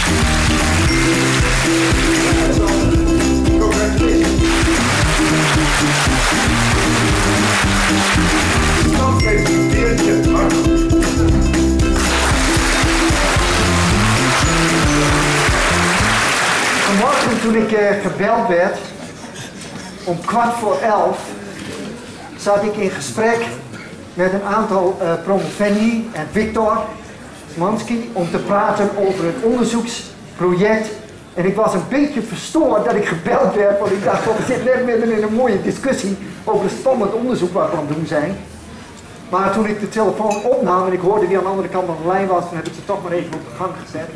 Vanmorgen toen ik gebeld werd, om 11:15, zat ik in gesprek met een aantal promovendi en Victor Mansky om te praten over het onderzoeksproject. En ik was een beetje verstoord dat ik gebeld werd, want ik dacht, we zitten net midden in een mooie discussie over het spannend onderzoek wat we aan het doen zijn. Maar toen ik de telefoon opnam en ik hoorde wie aan de andere kant van de lijn was, dan heb ik ze toch maar even op de gang gezet.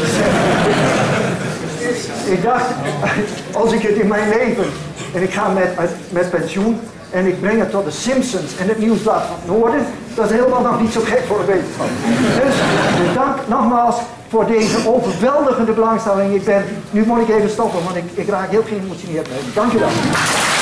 Ik dacht, als ik het in mijn leven, en ik ga met pensioen, en ik breng het tot de Simpsons en het Nieuwsblad van het Noorden, dat is helemaal nog niet zo gek voor een wetenschap. Dus dank nogmaals voor deze overweldigende belangstelling. Nu moet ik even stoppen, want ik raak heel geëmotioneerd. Dank je wel.